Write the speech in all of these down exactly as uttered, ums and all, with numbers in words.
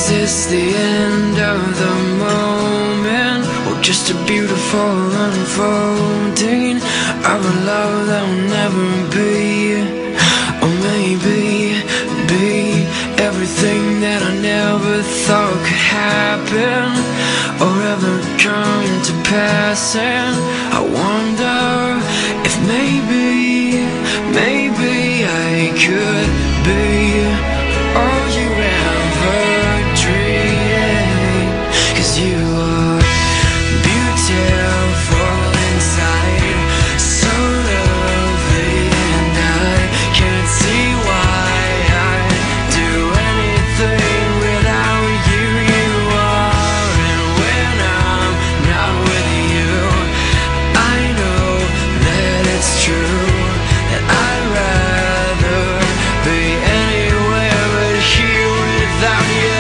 Is this the end of the moment, or just a beautiful unfolding of a love that will never be? Or maybe be everything that I never thought could happen or ever come to pass. And I wonder if maybe, maybe I could be all you ever dreamed. 'Cause you are beautiful inside, so lovely, and I can't see why I'd do anything without you. You are, and when I'm not with you, I know that it's true, that I'd rather be anywhere but here without you.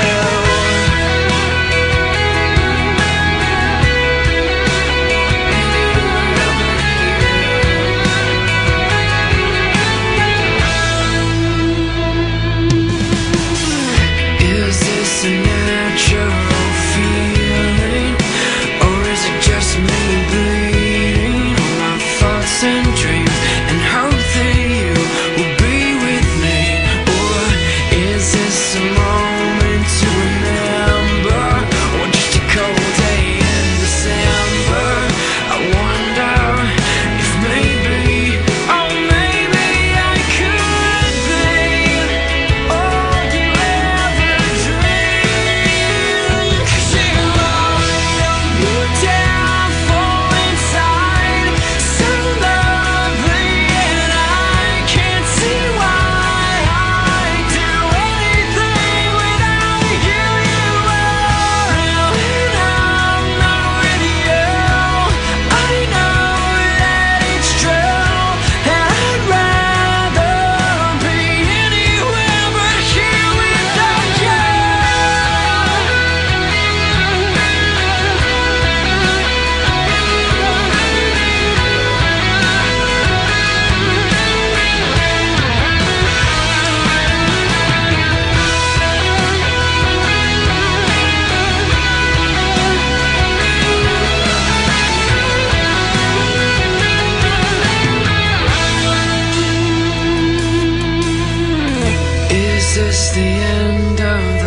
Is this a natural feeling, or is it just me bleeding all my thoughts and dreams and hope that you will be with me? Or is this a moment to remember, or just a cold day in December? I wonder if maybe, oh maybe I could be all you ever dreamed. 'Cause you are beautiful inside, so lovely, and I can't see why I'd do anything without you. You are, and when I'm not with you, I know that it's true, that I'd rather be anywhere but here without you. Is this the end of